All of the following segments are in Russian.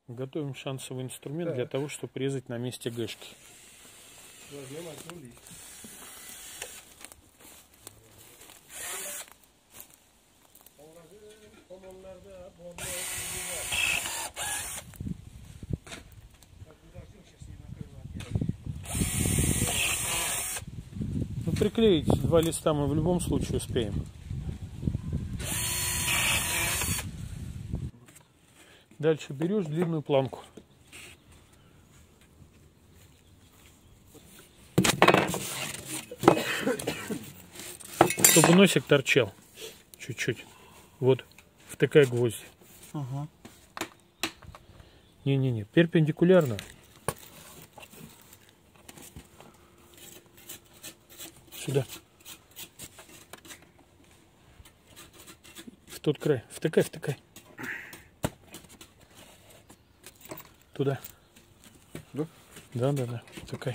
Готовим шансовый инструмент для того, чтобы резать на месте гэшки. Возьмем один лист. Ну, приклеить 2 листа мы в любом случае успеем. Дальше берешь длинную планку. Чтобы носик торчал чуть-чуть. Вот, втыкай гвозди. Ага. Не-не-не, перпендикулярно. Сюда. В тот край. Втыкай, втыкай. Туда. Да? Да. Втыкай.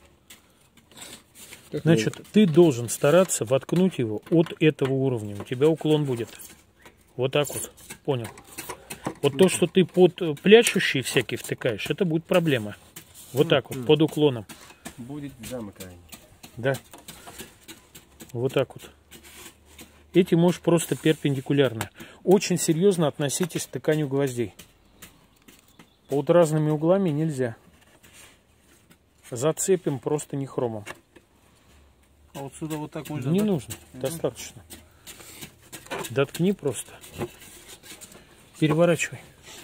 Значит, ты должен стараться воткнуть его от этого уровня. У тебя уклон будет. Вот так вот. Понял? Вот то, что ты под пляшущие всякие втыкаешь, это будет проблема. Вот так вот, под уклоном. Будет замыкание. Да. Вот так вот. Эти можешь просто перпендикулярно. Очень серьезно относитесь к втыканию гвоздей. Под разными углами нельзя. Зацепим просто не хромом. А вот сюда вот так можно? Не нужно, достаточно. Доткни просто. Переворачивай.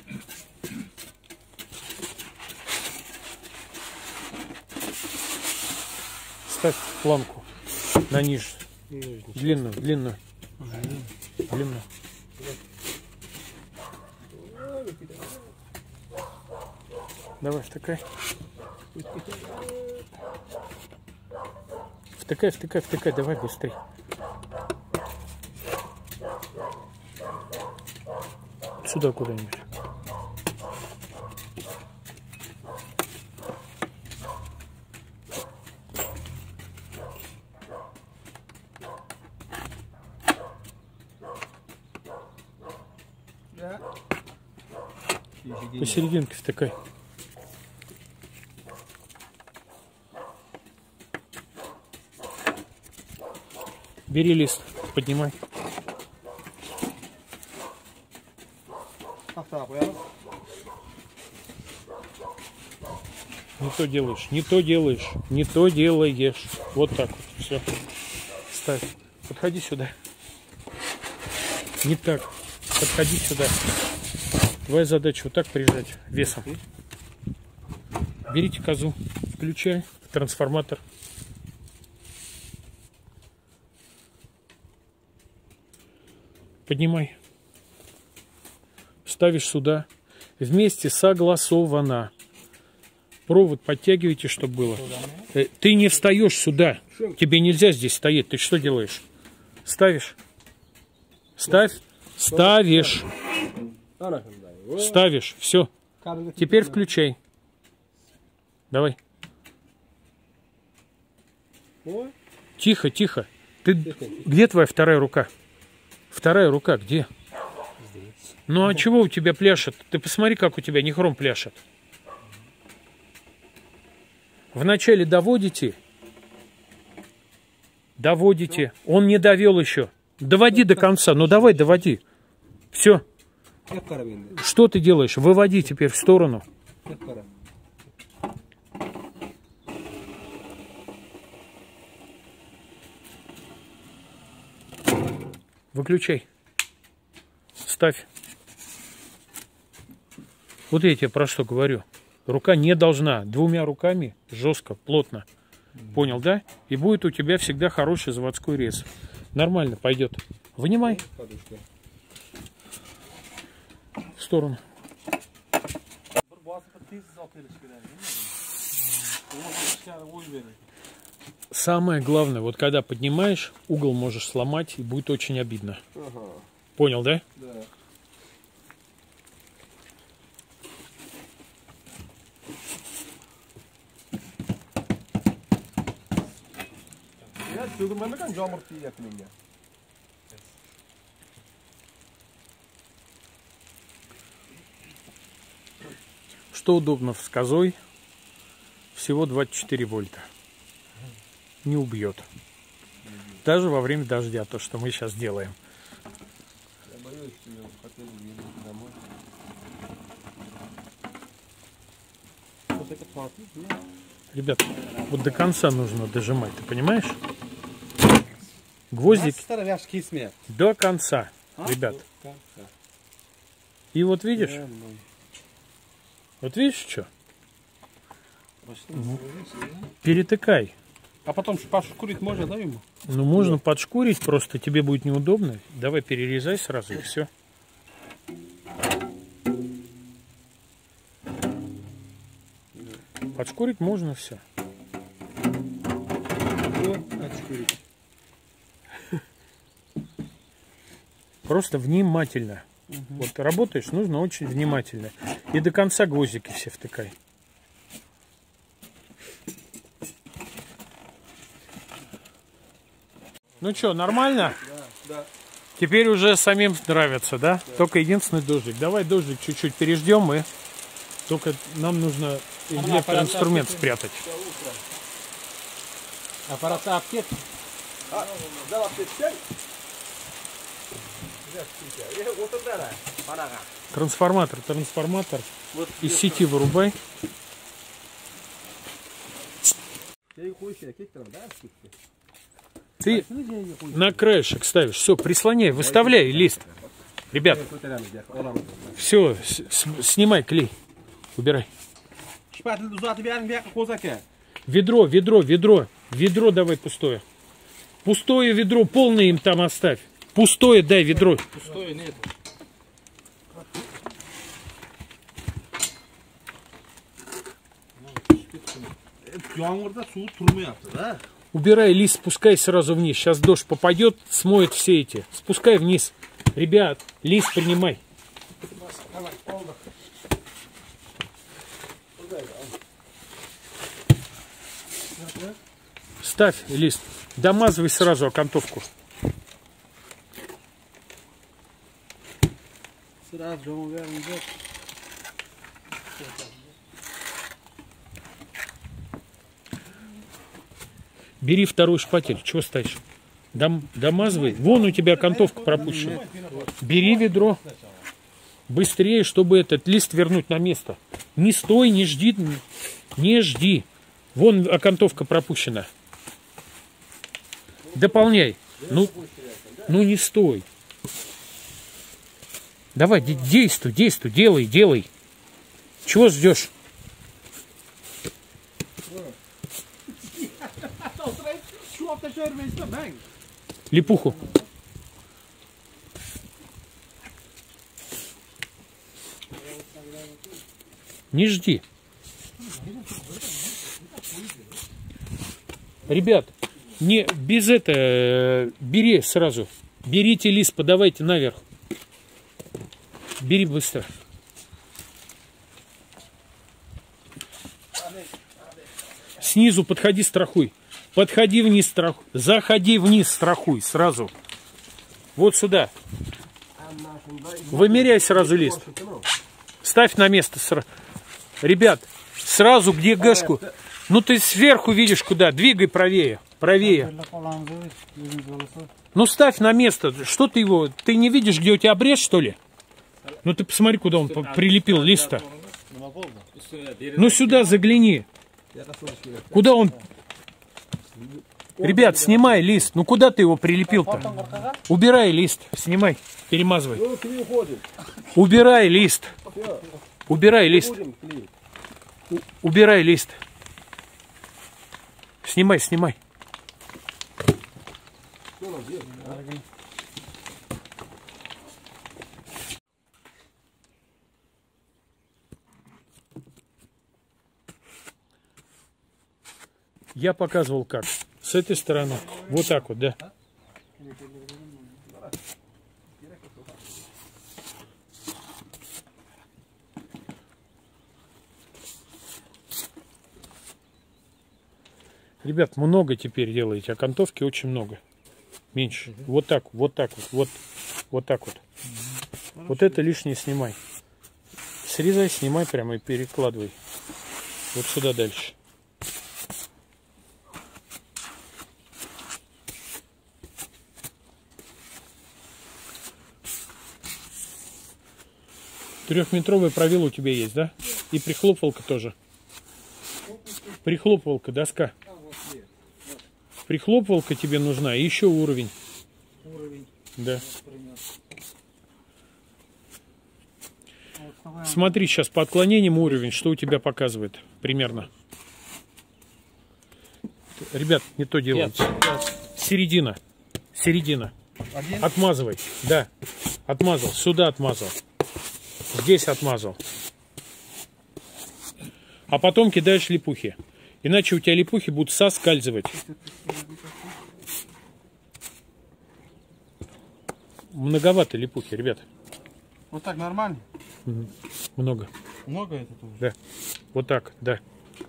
Ставь планку на ниже. Длинную. Давай, втыкай. Втыкай, давай быстрей. Сюда куда-нибудь. Да. Посерединке втыкай. Бери лист, поднимай. Не то делаешь. Вот так вот. Все. Ставь. Подходи сюда. Не так. Подходи сюда. Твоя задача вот так прижать весом. Берите козу. Включай трансформатор. Поднимай. Ставишь сюда. Вместе согласовано. Провод подтягивайте, чтобы было. Ты не встаешь сюда. Тебе нельзя здесь стоять. Ты что делаешь? Ставишь. Ставь. Ставишь. Ставишь. Все. Теперь включай. Давай. Тихо. Ты... Где твоя вторая рука? Вторая рука где? Ну а чего у тебя пляшет? Ты посмотри, как у тебя не хром пляшет. Вначале доводите. Он не довел еще. Доводи до конца. Ну давай, доводи. Все. Что ты делаешь? Выводи теперь в сторону. Выключай. Ставь. Вот я тебе про что говорю. Рука не должна. 2 руками жестко, плотно. Понял, да? И будет у тебя всегда хороший заводской рез. Нормально пойдет. Вынимай. В сторону. Самое главное, вот когда поднимаешь, угол можешь сломать, и будет очень обидно. Ага. Понял, да? Да. Я төгілмемекен жамыр тиеді менге. что удобно с козой, всего 24 вольта. Не убьет. Даже во время дождя, то, что мы сейчас делаем. Я боюсь, что я хотел уехать домой. Ребят, вот до конца нужно дожимать, ты понимаешь? Гвоздик до конца, ребят. И вот видишь, что? Перетыкай. А потом пошкурить можно, да, ему? Ну, можно подшкурить, просто тебе будет неудобно. Давай перерезай сразу и все. Подшкурить можно все. Просто внимательно. Вот работаешь, нужно очень внимательно. И до конца гвоздики все втыкай. Ну что, нормально? Да. Теперь уже самим нравится, да? Только единственный дождик. Давай дождик чуть-чуть переждем и только нам нужно электроинструмент спрятать. Аппарат аптек. Трансформатор. Вот из сети вырубай. Ты на краешек ставишь. Все, прислоняй, выставляй лист. Ребят, все, снимай клей. Убирай. Ведро давай пустое. Пустое ведро, полное им там оставь. Пустое дай ведро. Пустое нет. Убирай лист, спускай сразу вниз. Сейчас дождь попадет, смоет все эти. Спускай вниз. Ребят, лист принимай. Ставь лист. Домазывай сразу окантовку. Бери второй шпатель. Чего ставишь? Домазывай. Вон у тебя окантовка пропущена. Бери ведро. Быстрее, чтобы этот лист вернуть на место. Не стой, не жди. Не жди. Вон окантовка пропущена. Дополняй. Ну не стой. Давай, действуй, делай. Чего ждешь? Липуху. Не жди. Ребят, не без это бери сразу. Берите лист, подавайте наверх. Бери быстро. Снизу подходи, страхуй. Подходи вниз, страхуй. Заходи вниз, страхуй сразу. Вот сюда. Вымеряй сразу лист. Ставь на место. Ребят, сразу где гэшку. Ну ты сверху видишь куда. Двигай правее. Правее. Ну ставь на место. Что ты его... Ты не видишь, где у тебя обрез, что ли? Ну ты посмотри, куда он прилепил лист-то. Ну сюда загляни. Куда он... Ребят, снимай лист. Ну куда ты его прилепил-то? Убирай лист. Снимай. Перемазывай. Убирай лист. Убирай лист. Убирай лист. Снимай. Я показывал как. С этой стороны. Вот так вот, да. Ребят, много теперь делаете. Окантовки очень много. Меньше. Вот так вот. Вот так вот. Вот это лишнее снимай. Срезай, снимай прямо и перекладывай. Вот сюда дальше. Трехметровая правила у тебя есть, да? И прихлопывалка тоже. Прихлопывалка, доска. Прихлопывалка тебе нужна, и еще уровень. Уровень. Да. Смотри сейчас по отклонениям уровень, что у тебя показывает примерно. Ребят, не то делайте. Середина. Середина. Один? Отмазывай. Да. Отмазал. Сюда отмазал. Здесь отмазал. А потом кидаешь липухи. Иначе у тебя липухи будут соскальзывать. Многовато липухи, ребят. Вот так нормально? Много. Много это тоже? Да. Вот так, да.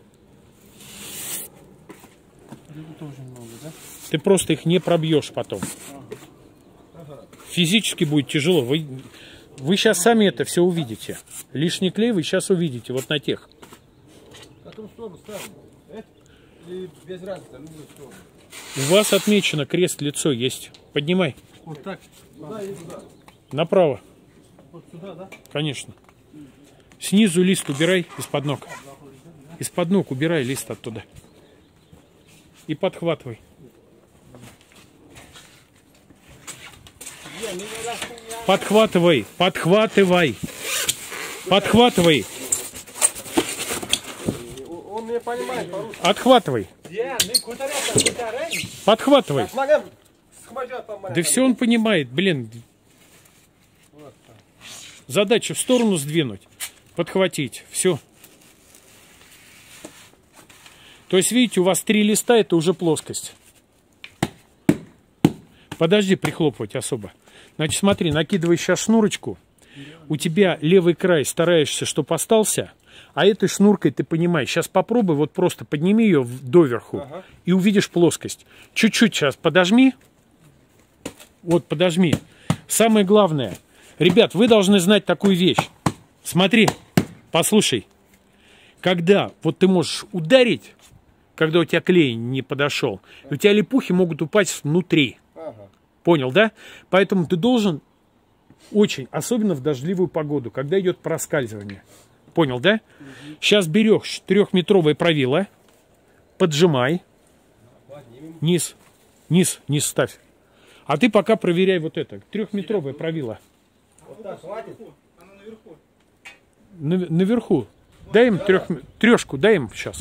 Это тоже много, да? Ты просто их не пробьешь потом. Физически будет тяжело. Вы сейчас сами это все увидите. Лишний клей вы сейчас увидите. Вот на тех. Какую сторону ставим? Это? Или без разницы, любую сторону? У вас отмечено крест, лицо есть. Поднимай. Вот так? Туда и туда. Направо. Вот сюда, да? Конечно. Снизу лист убирай из-под ног. Из-под ног убирай лист оттуда. И подхватывай. Подхватывай. Подхватывай. Подхватывай. Он не понимает по-русски. Отхватывай. Подхватывай. Да все он понимает, блин. Задача в сторону сдвинуть, подхватить. Все. То есть, видите, у вас 3 листа, это уже плоскость. Подожди прихлопывать особо. Значит, смотри, накидывай сейчас шнурочку. У тебя левый край стараешься, чтобы остался. А этой шнуркой ты понимаешь. Сейчас попробуй, вот просто подними ее доверху. Ага. И увидишь плоскость. Чуть-чуть сейчас подожми. Вот, подожми. Самое главное. Ребят, вы должны знать такую вещь. Смотри, послушай. Когда вот ты можешь ударить, когда у тебя клей не подошел, у тебя липухи могут упасть внутри. Ага. Понял, да? Поэтому ты должен очень, особенно в дождливую погоду, когда идет проскальзывание. Понял, да? Угу. Сейчас берешь 3-метровое правило, поджимай. Низ, низ, низ ставь. А ты пока проверяй вот это, 3-метровое правило. Вот так, хватит? Она наверху. Наверху. Дай им трешку, дай им сейчас.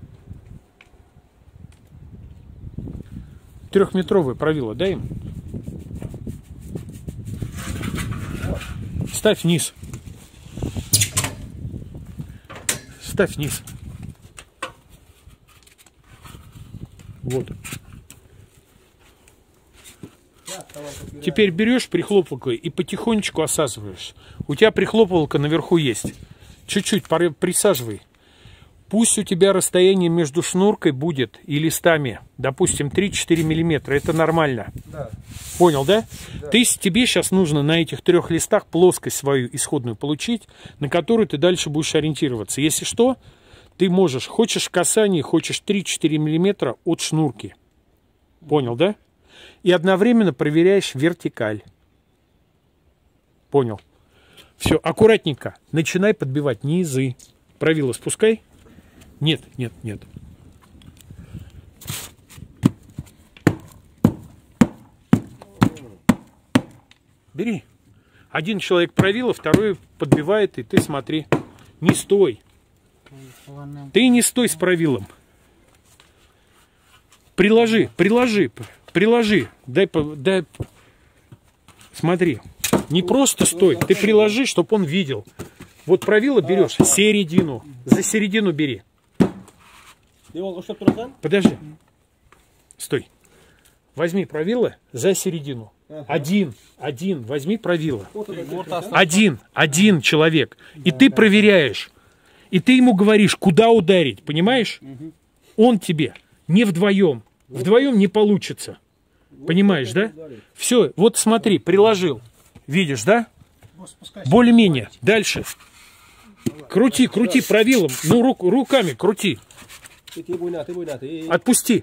3-метровое правило, дай им. Ставь вниз. Ставь вниз. Вот. Теперь берешь прихлопывалкой и потихонечку осаживаешь. У тебя прихлопывалка наверху есть. Чуть-чуть присаживай. Пусть у тебя расстояние между шнуркой будет и листами, допустим, 3-4 миллиметра. Это нормально. Да. Понял, да? Да. Тебе сейчас нужно на этих 3 листах плоскость свою исходную получить, на которую ты дальше будешь ориентироваться. Если что, ты можешь, хочешь касание, хочешь 3-4 миллиметра от шнурки. Понял, да? И одновременно проверяешь вертикаль. Понял. Все, аккуратненько. Начинай подбивать низы. Правило спускай. Нет, нет, нет. Бери. Один человек правило, второй подбивает, и ты смотри. Не стой. Ты не стой с правилом. Приложи, приложи, приложи. Дай. Смотри. Не просто стой, ты приложи, чтобы он видел. Вот правило берешь, середину. За середину бери. Подожди. Стой. Возьми правило за середину. Один. Возьми правило. Один человек. И ты проверяешь. И ты ему говоришь, куда ударить. Понимаешь? Он тебе. Не вдвоем. Вдвоем не получится. Понимаешь, да? Все, вот смотри, приложил. Видишь, да? Более-менее. Дальше. Крути, крути правилом. Ну, руками крути. Отпусти.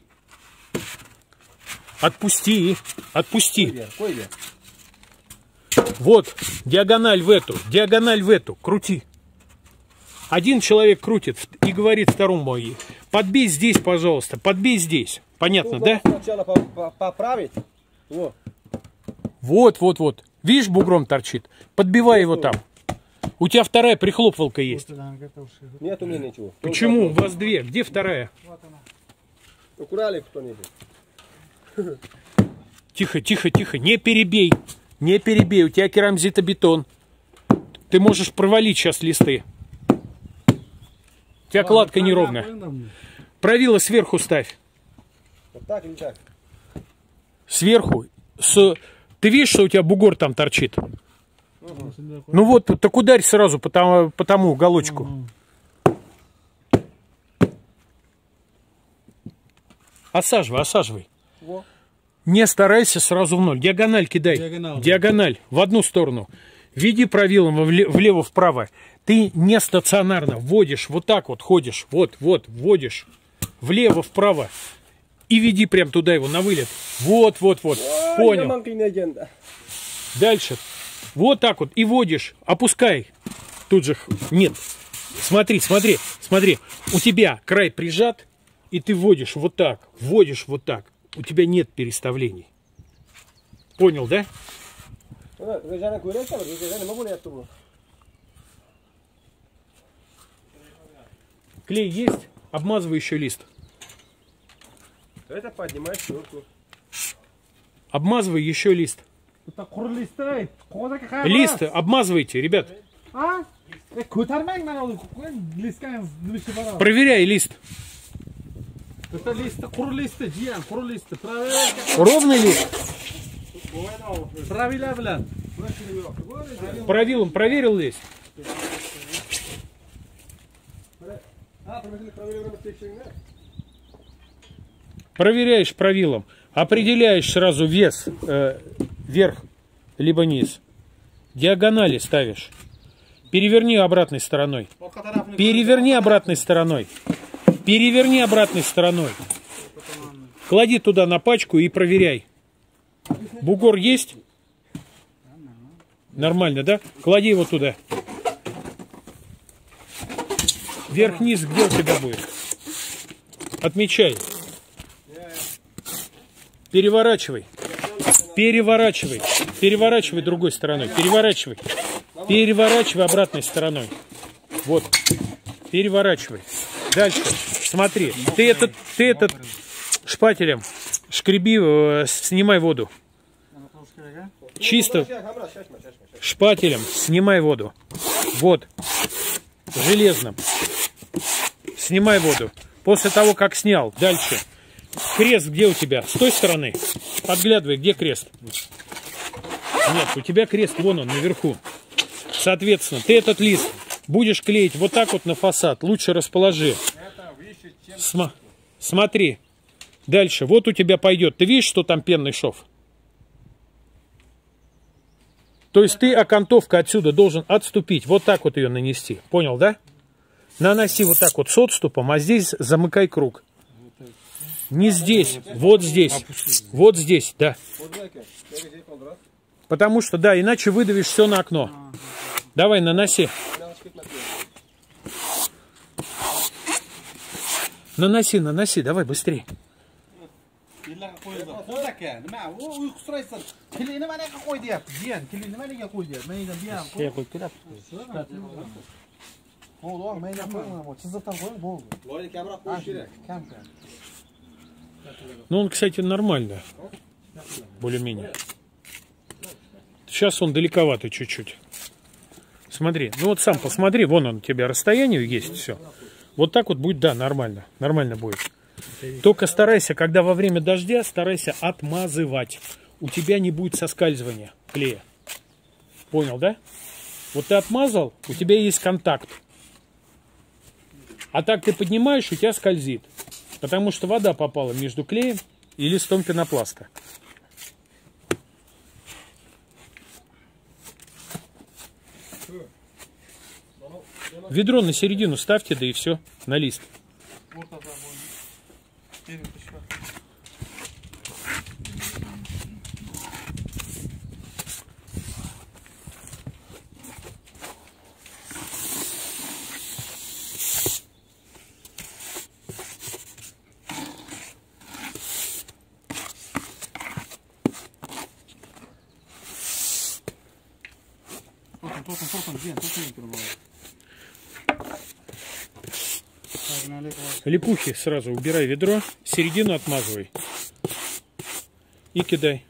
Отпусти. Отпусти. Вот, диагональ в эту, крути. Один человек крутит и говорит второму: подбей здесь, пожалуйста, подбей здесь. Понятно, да? Сначала поправить. Вот. Видишь, бугром торчит. Подбивай его там. У тебя вторая прихлопывалка есть. Нет у меня ничего. Почему? У вас две. Где вторая? Украли кто-нибудь. Тихо. Не перебей. Не перебей. У тебя керамзитобетон. Ты можешь провалить сейчас листы. У тебя кладка неровная. Правило сверху ставь. Вот так или так? Сверху. Ты видишь, что у тебя бугор там торчит? Ну вот, так ударь сразу по тому уголочку. Осаживай. Во. Не старайся сразу в ноль. Диагональ кидай. Диагональ в одну сторону. Веди правилом влево-вправо. Ты не стационарно вводишь, вот так вот ходишь. Вот, вводишь. Влево-вправо. И веди прям туда его на вылет. Вот. Понял. Дальше. Вот так вот. И водишь. Опускай. Тут же. Нет. Смотри. У тебя край прижат. И ты вводишь вот так. У тебя нет переставлений. Понял, да? Клей есть? Обмазывай еще лист. Это поднимай сверху. Обмазывай еще лист. Лист обмазывайте, ребят. Проверяй лист. Ровный лист? Правилом проверил лист? Проверяешь правилом. Определяешь сразу вес вверх либо низ. Диагонали ставишь. Переверни обратной стороной. Переверни обратной стороной. Клади туда на пачку и проверяй. Бугор есть? Нормально, да? Клади его туда. Вверх-низ где у тебя будет? Отмечай. Переворачивай другой стороной. Переворачивай обратной стороной. Вот. Переворачивай. Дальше. Смотри. Ты этот шпателем шкреби, снимай воду. Чисто шпателем снимай воду. Вот. Железным. Снимай воду. После того, как снял. Дальше. Крест где у тебя? С той стороны. Подглядывай, где крест. Нет, у тебя крест вон он, наверху. Соответственно, ты этот лист будешь клеить вот так вот на фасад. Лучше расположи. Смотри. Дальше. Вот у тебя пойдет. Ты видишь, что там пенный шов? То есть ты окантовка отсюда должен отступить. Вот так вот ее нанести. Понял, да? Наноси вот так вот с отступом, а здесь замыкай круг. Не здесь, вот здесь. Вот здесь, да. Потому что, да, иначе выдавишь все на окно. Давай, наноси. Наноси, давай, быстрей. Ну, он, кстати, нормально. Более-менее. Сейчас он далековато чуть-чуть. Смотри. Ну, вот сам посмотри. Вон он у тебя расстояние есть. Все. Вот так вот будет, да, нормально. Нормально будет. Только старайся, когда во время дождя, старайся отмазывать. У тебя не будет соскальзывания клея. Понял, да? Вот ты отмазал, у тебя есть контакт. А так ты поднимаешь, у тебя скользит. Потому что вода попала между клеем и листом пенопласта. Ведро на середину ставьте, да и все, на лист. Вот тогда будет. Перепечка. Толком, где? Толком не пробовал. Липухи сразу убирай ведро, середину отмазывай и кидай.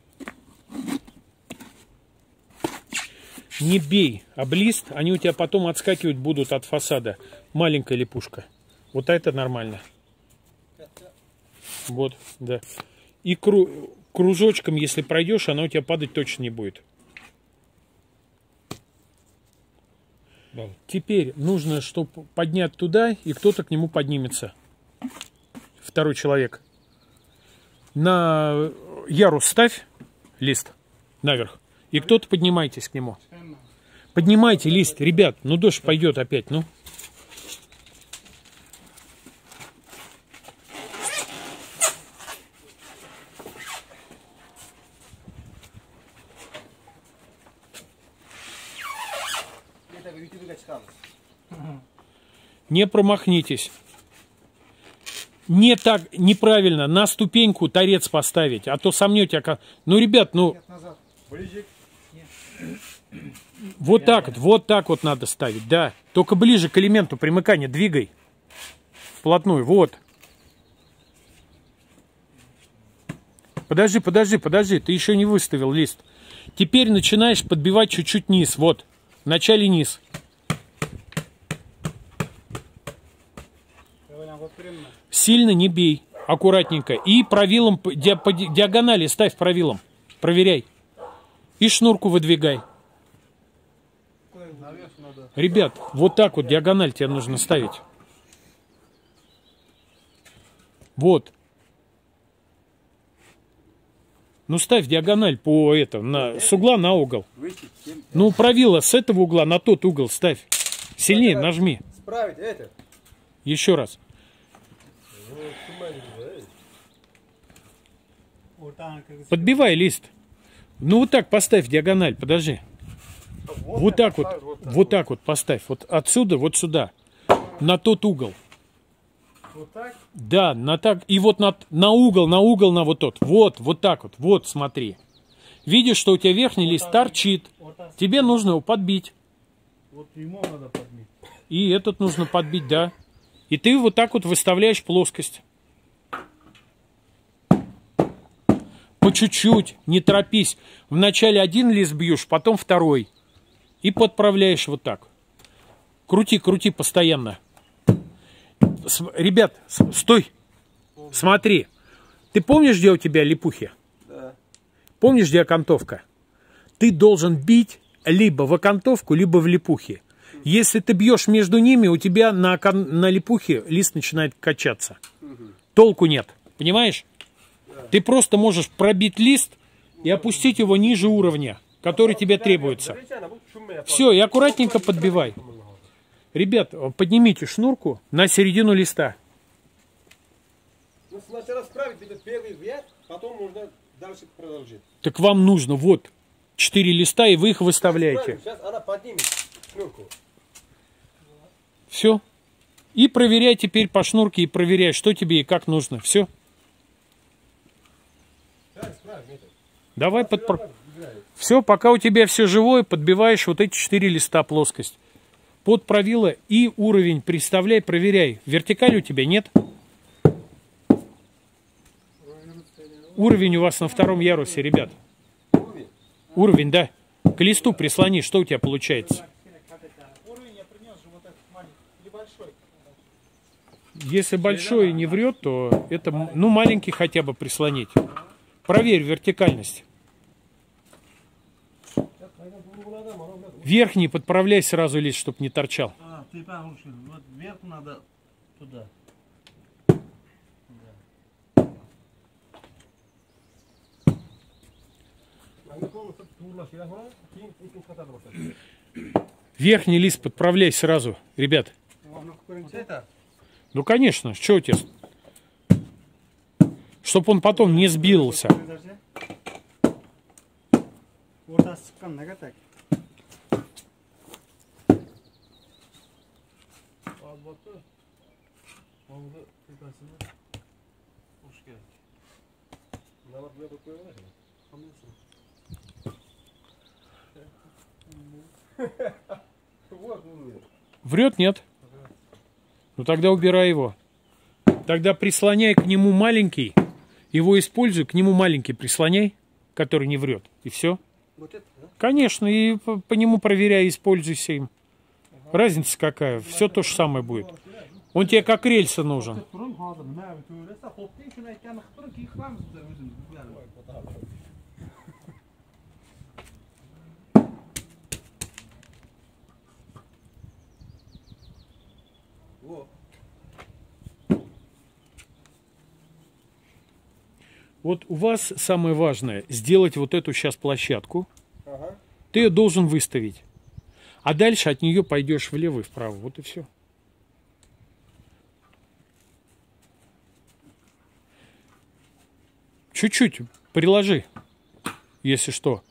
Не бей об лист, они у тебя потом отскакивать будут от фасада. Маленькая липушка. Вот это нормально. Вот, да. И кружочком, если пройдешь, она у тебя падать точно не будет. Теперь нужно, чтобы поднять туда, и кто-то к нему поднимется. Второй человек. На ярус ставь лист наверх, и кто-то поднимайтесь к нему. Поднимайте лист, ребят, ну дождь пойдет опять, ну. Не промахнитесь. Не так, неправильно, на ступеньку торец поставить, а то сомнете. Ну, ребят, ну... Вот так вот надо ставить, да. Только ближе к элементу примыкания двигай. Вплотную, вот. Подожди, ты еще не выставил лист. Теперь начинаешь подбивать чуть-чуть низ, вот. Вначале низ. Сильно не бей, аккуратненько. И правилом, по диагонали ставь правилом. Проверяй. И шнурку выдвигай. Ребят, вот так вот диагональ тебе нужно ставить. Вот. Ну ставь диагональ по с угла на угол. Ну правило с этого угла на тот угол ставь. Сильнее нажми. Еще раз. Подбивай лист. Ну вот так поставь диагональ, подожди. Вот так вот поставь. Вот отсюда, вот сюда. На тот угол. Вот так? Да, и вот на угол, на вот тот. Вот так вот. Вот, смотри. Видишь, что у тебя верхний лист торчит. Тебе нужно его подбить. Вот ему надо подбить. И этот нужно подбить, да. И ты вот так вот выставляешь плоскость. По чуть-чуть, не торопись. Вначале один лист бьешь, потом второй. И подправляешь вот так. Крути постоянно. Ребят, стой. Смотри. Ты помнишь, где у тебя липухи? Да. Помнишь, где окантовка? Ты должен бить либо в окантовку, либо в липухи. Если ты бьешь между ними, у тебя на липухе лист начинает качаться. Толку нет. Понимаешь? Ты просто можешь пробить лист и опустить его ниже уровня, который тебе требуется. Все, и аккуратненько подбивай. Ребят, поднимите шнурку на середину листа. Ну, сначала справить этот первый вверх, потом можно дальше продолжить. Так вам нужно вот 4 листа, и вы их выставляете. Сейчас она поднимет шнурку. Все. И проверяй теперь по шнурке, и проверяй, что тебе и как нужно. Все. Давай Все, пока у тебя все живое, подбиваешь вот эти 4 листа плоскость. Под правило и уровень приставляй, проверяй. Вертикаль у тебя нет? Уровень у вас на втором ярусе, ребят. Уровень, да. К листу прислони, что у тебя получается? Если большой не врет, то это, ну, маленький хотя бы прислонить. Проверь вертикальность. Верхний подправляй сразу лист, чтобы не торчал. Ты получил. Вот вверх надо туда. Верхний лист подправляй сразу, ребят. Вот это? Ну, конечно, что у тебя? Чтоб он потом не сбился. Ортасы шыққанына так. Врет, нет? Ну тогда убирай его. Тогда прислоняй к нему маленький. Его используй, к нему маленький прислоняй, который не врет. И все. Вот это, да? Конечно, и по нему проверяй, используйся им. Разница какая? Все то же самое будет. Он тебе как рельса нужен. Во. Вот у вас самое важное сделать вот эту сейчас площадку. Ага. Ты ее должен выставить. А дальше от нее пойдешь влево и вправо. Вот и все. Чуть-чуть приложи, если что.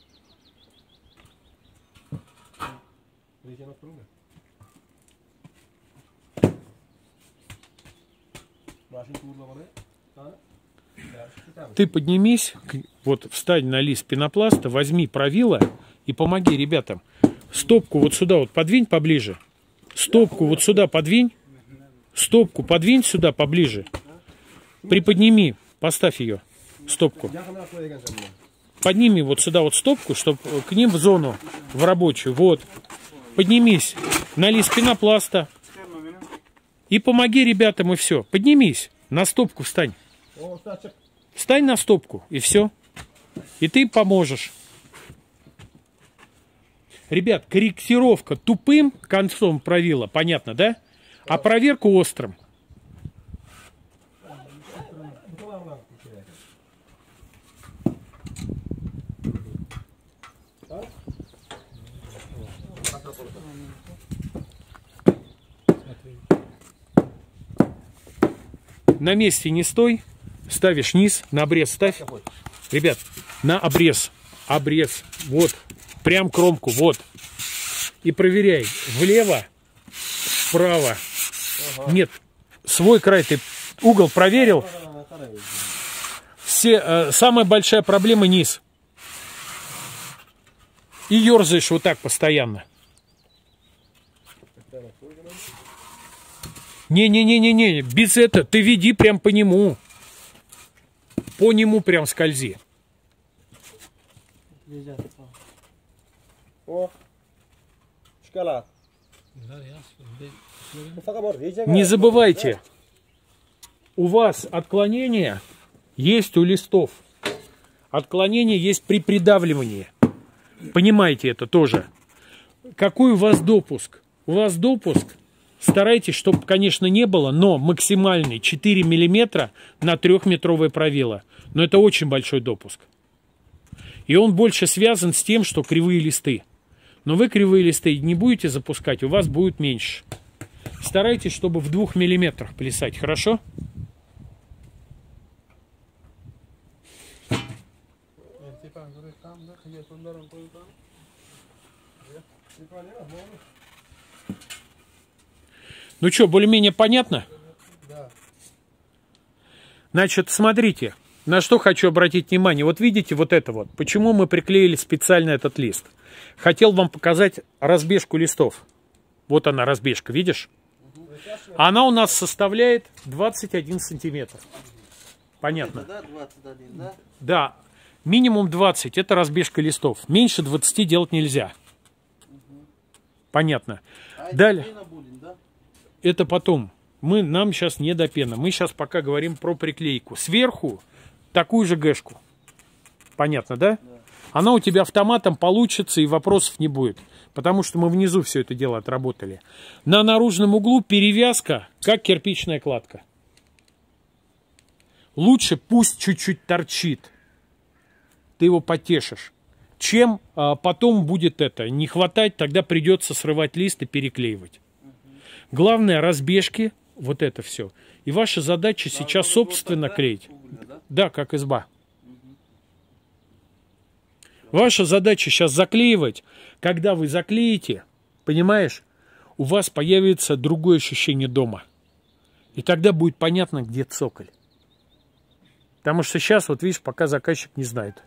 Ты поднимись, вот встань на лист пенопласта, возьми правило и помоги ребятам. Стопку вот сюда вот подвинь поближе. Стопку вот сюда подвинь. Стопку подвинь сюда поближе. Приподними, поставь ее, стопку. Подними вот сюда вот стопку, чтобы к ним в зону, в рабочую. Вот. Поднимись на лист пенопласта. И помоги ребятам, и все. Поднимись, на стопку встань. Встань на стопку, и все. И ты поможешь. Ребят, корректировка тупым концом правила, понятно, да? А проверку острым. На месте не стой. Ставишь низ, на обрез ставь. Ребят, на обрез. Обрез. Вот. Прям кромку. Вот. И проверяй. Влево, вправо. Ага. Нет. Свой край ты угол проверил. Самая большая проблема низ. И ерзаешь вот так постоянно. Не-не-не-не-не. Без этого. Ты веди прям по нему. По нему прям скользи. О, шкала. Не забывайте, у вас отклонение есть у листов. Отклонение есть при придавливании. Понимаете это тоже. Какой у вас допуск? У вас допуск, старайтесь, чтобы, конечно, не было, но максимальный 4 мм на 3-метровое правило. Но это очень большой допуск. И он больше связан с тем, что кривые листы. Но вы кривые листы не будете запускать, у вас будет меньше. Старайтесь, чтобы в 2 мм плясать, хорошо? Ну что, более-менее понятно? Да. Значит, смотрите, на что хочу обратить внимание. Вот видите вот это вот. Почему мы приклеили специально этот лист? Хотел вам показать разбежку листов. Вот она, разбежка, видишь? Она у нас составляет 21 сантиметр. Понятно? Да, 21, да? Да, минимум 20. Это разбежка листов. Меньше 20 делать нельзя. Понятно. Далее. Будет, да? Это потом. Нам сейчас не до пена. Мы сейчас пока говорим про приклейку. Сверху такую же гэшку. Понятно, да? Да. Она у тебя автоматом получится и вопросов не будет. Потому что мы внизу все это дело отработали. На наружном углу перевязка, как кирпичная кладка. Лучше пусть чуть-чуть торчит. Ты его потешишь. чем потом будет это не хватать, тогда придется срывать лист и переклеивать. Главное, разбежки, вот это все. И ваша задача сейчас собственно клеить. Да, как изба. Ваша задача сейчас заклеивать. Когда вы заклеите, понимаешь, у вас появится другое ощущение дома. И тогда будет понятно, где цоколь. Потому что сейчас, вот видишь, пока заказчик не знает.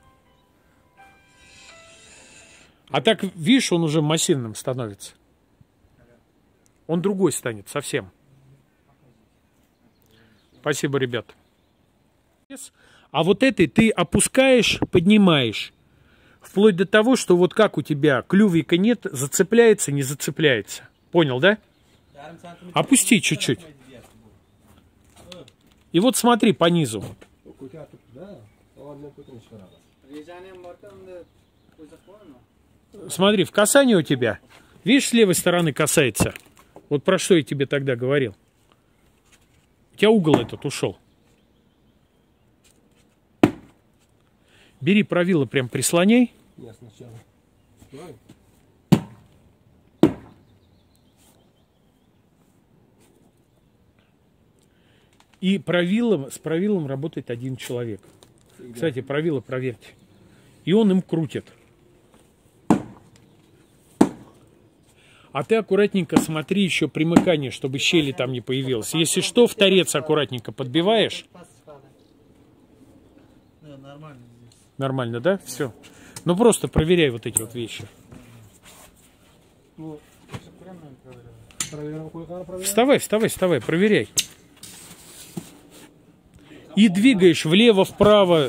А так, видишь, он уже массивным становится. Он другой станет совсем. Спасибо, ребят. А вот этой ты опускаешь, поднимаешь. Вплоть до того, что вот как у тебя клювика нет, зацепляется, не зацепляется. Понял, да? Опусти чуть-чуть. И вот смотри по низу. Смотри, в касании у тебя, видишь, с левой стороны касается. Вот про что я тебе тогда говорил. У тебя угол этот ушел. Бери правило, прям прислоняй. Я сначала. И с правилом работает один человек. Кстати, правило проверьте. И он им крутит. А ты аккуратненько смотри еще примыкание, чтобы щели там не появилось. Если что, в торец аккуратненько подбиваешь. Нормально, да? Все. Ну просто проверяй вот эти вот вещи. Вставай, проверяй. И двигаешь влево-вправо.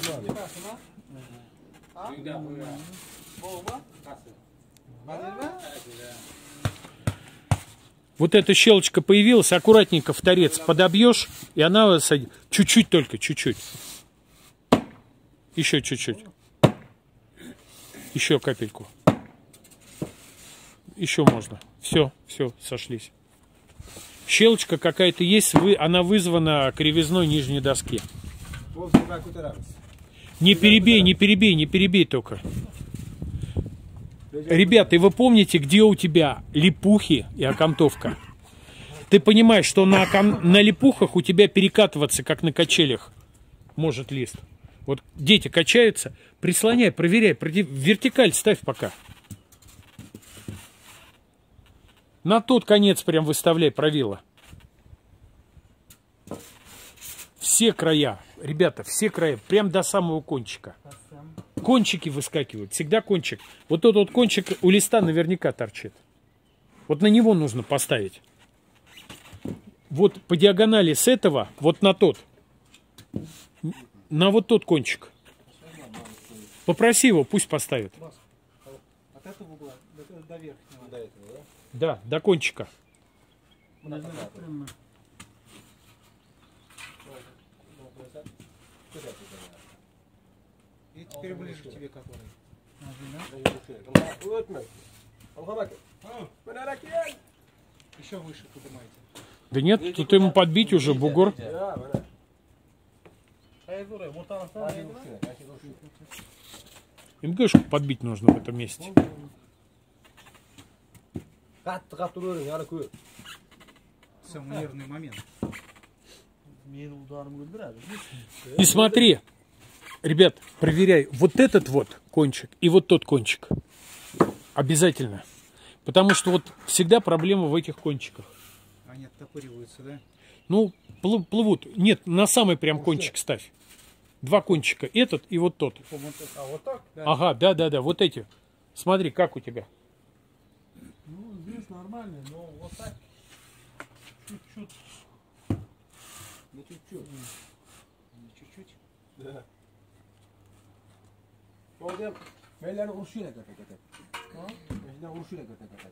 Вот эта щелочка появилась, аккуратненько в торец подобьешь, и она чуть-чуть только, чуть-чуть. Еще чуть-чуть. Еще капельку. Еще можно. Все, сошлись. Щелочка какая-то есть, она вызвана кривизной нижней доски. Не перебей только. Ребята, и вы помните, где у тебя липухи и окантовка? Ты понимаешь, что на липухах у тебя перекатываться, как на качелях, может лист. Вот дети качаются, прислоняй, проверяй, вертикаль ставь пока. На тот конец прям выставляй правило. Все края, ребята, все края, прям до самого кончика. Кончики выскакивают, всегда кончик. Вот тот вот кончик у листа наверняка торчит. Вот на него нужно поставить. Вот по диагонали с этого, вот на тот. На вот тот кончик. Попроси его, пусть поставит. От этого угла до верхнего. До этого, да? Да, до кончика. И теперь ближе к тебе который. Еще выше поднимайте. Да нет, тут ему подбить уже бугор. МГшку подбить нужно в этом месте. Самый нервный момент. И смотри, ребят, проверяй вот этот вот кончик и вот тот кончик. Обязательно. Потому что вот всегда проблема в этих кончиках. Они оттопыриваются, да? Ну, плывут. Нет, на самый прям кончик ставь. Два кончика. Этот и вот тот. А вот так? Ага, да. Вот эти. Смотри, как у тебя. Ну, здесь нормально, но вот так. Чуть-чуть. Ну, чуть-чуть. Чуть-чуть. Да. Вот я, наверное, уршина какая-то. Наверное, уршина какая-то.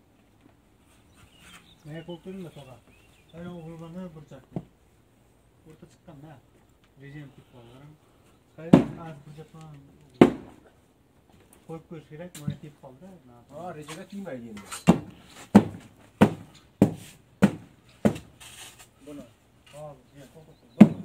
Ne koltuğunu da soğa. Öyle uğurlanır bırçaktı. Burada çıkan ne? Rejim tiplarım. Kayıt az bırçakla. Koyup koşarak bana tip kaldı. Ha, rejime kıymayı yiyeyim. Bunu. Al, ya koltuğu.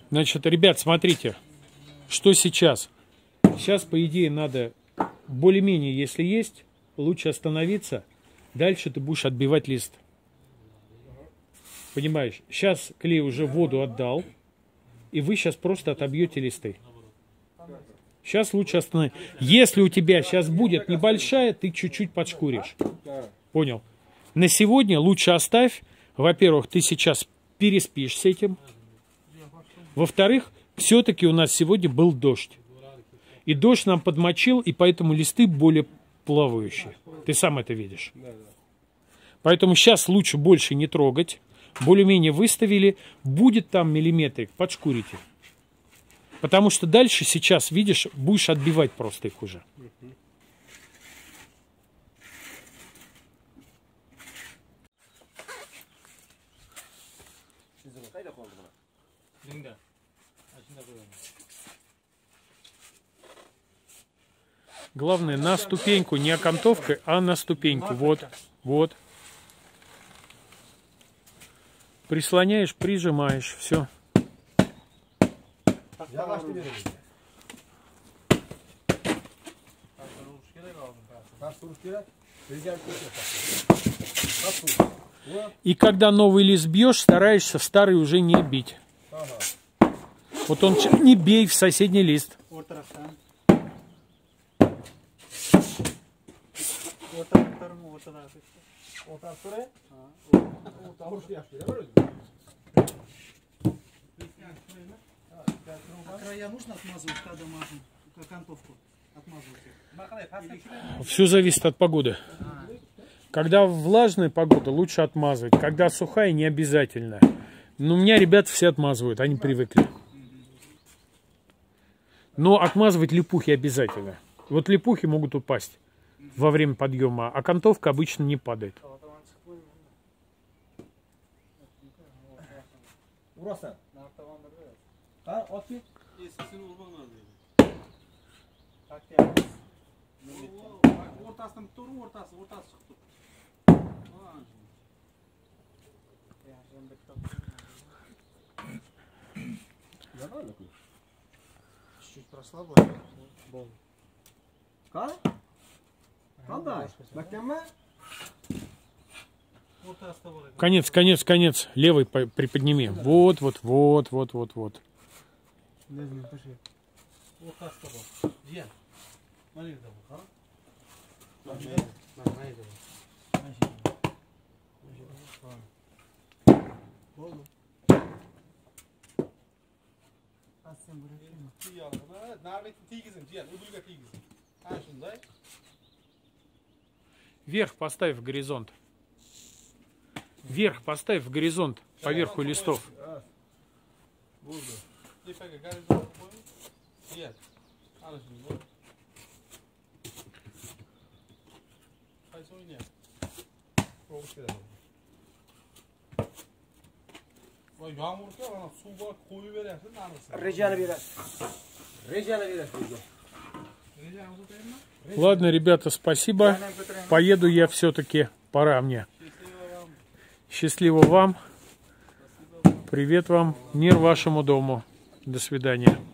Значит, ребят, смотрите, что сейчас. Сейчас, по идее, надо более-менее, если есть, лучше остановиться. Дальше ты будешь отбивать лист. Понимаешь? Сейчас клей уже воду отдал. И вы сейчас просто отобьете листы. Сейчас лучше остановить. Если у тебя сейчас будет небольшая, ты чуть-чуть подшкуришь. Понял? На сегодня лучше оставь. Во-первых, ты сейчас переспишь с этим. Во-вторых, все-таки у нас сегодня был дождь. И дождь нам подмочил, и поэтому листы более плавающие. Ты сам это видишь. Поэтому сейчас лучше больше не трогать. Более-менее выставили. Будет там миллиметрик, подшкурите. Потому что дальше сейчас, видишь, будешь отбивать просто их уже. Главное, на ступеньку, не окантовкой, а на ступеньку. Вот, вот. Прислоняешь, прижимаешь, все. И когда новый лист бьешь, стараешься старый уже не бить. Вот он не бей в соседний лист. Края нужно отмазывать, когда мажем, окантовку отмазывать? Все зависит от погоды. Когда влажная погода, лучше отмазывать. Когда сухая, не обязательно. Но у меня ребята все отмазывают, они привыкли. Но отмазывать липухи обязательно. Вот липухи могут упасть во время подъема, а окантовка обычно не падает. Urasan. Ha, otki? Eskisini urmanglar deydi. O'rtasidan bitta urib, o'rtasi chiqib turibdi. Чуть-чуть прослабил. Qani? Qanday? Mahkammi? Конец, конец, конец. Левый приподними. Вот, вот, вот, вот, вот, вот. Вверх поставь в горизонт. Вверх поставь в горизонт поверху листов. Ладно, ребята, спасибо. Поеду я все-таки. Пора мне. Счастливо вам. Привет вам. Мир вашему дому. До свидания.